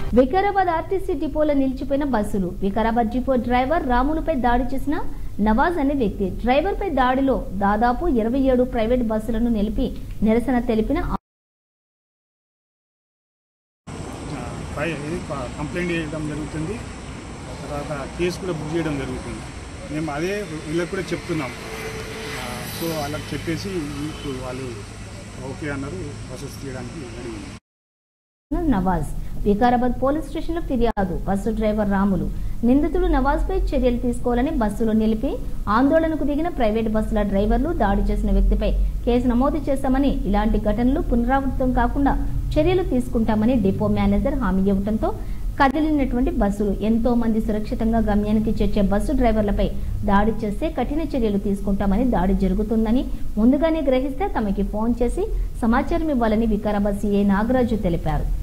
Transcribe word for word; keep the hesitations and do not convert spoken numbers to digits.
Vikarabad RTC డిపోలో నిలిచిపోయిన బస్సులు. వికారాబాద్ డిపో డ్రైవర్ రాములుపై దాడి చేసిన నవాజ్ అనే వ్యక్తి. డ్రైవర్ పై దాడిలో దాదాపు ఇరవై ఏడు ప్రైవేట్ బస్సులను నిలిపి నిరసన తెలిపిన కంప్లైంట్ చేయడం జరుగుతుంది. తర్వాత కేసు కూడా బుక్ చేయడం జరుగుతుంది. మేము అదే వీళ్ళకి కూడా చెప్తున్నాం. సో వాళ్ళకి చెప్పేసి వాళ్ళు ఓకే అన్నారు బస్సెస్ తీయడానికి అడిగింది. నవాజ్ వికారాబాద్ పోలీస్ స్టేషన్ లో ఫిర్యాదు. బస్సు డ్రైవర్ రాములు నిందితుడు నవాజ్ పై చర్యలు తీసుకోవాలని బస్సులో నిలిపి ఆందోళనకు దిగిన ప్రైవేట్ బస్సుల డ్రైవర్లు దాడి చేసిన వ్యక్తిపై కేసు నమోదు చేశామని, ఇలాంటి ఘటనలు పునరావృతం కాకుండా చర్యలు తీసుకుంటామని డిపో మేనేజర్ హామీ ఇవ్వడంతో కదిలినటువంటి బస్సులు ఎంతో మంది సురక్షితంగా గమ్యానికి చేర్చే బస్సు డ్రైవర్లపై దాడి చేస్తే కఠిన చర్యలు తీసుకుంటామని, దాడి జరుగుతుందని ముందుగానే గ్రహిస్తే తమకి ఫోన్ చేసి సమాచారం ఇవ్వాలని వికారాబాద్ సీఐ నాగరాజు తెలిపారు.